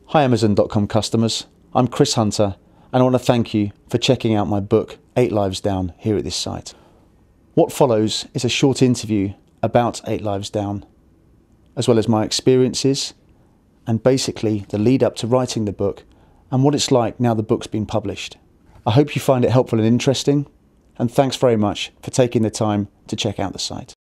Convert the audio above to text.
Hi Amazon.com customers, I'm Chris Hunter and I want to thank you for checking out my book 8 Lives Down here at this site. What follows is a short interview about 8 Lives Down, as well as my experiences and basically the lead up to writing the book and what it's like now the book's been published. I hope you find it helpful and interesting, and thanks very much for taking the time to check out the site.